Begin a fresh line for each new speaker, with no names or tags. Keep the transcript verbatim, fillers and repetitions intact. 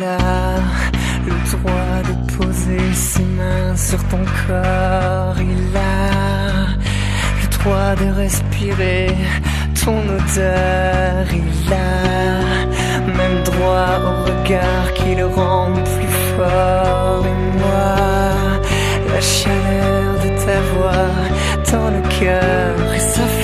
Il a le droit de poser ses mains sur ton corps. Il a le droit de respirer ton odeur. Il a même droit au regard qui le rend plus fort. Et moi, la chaleur de ta voix dans le cœur, et ça fait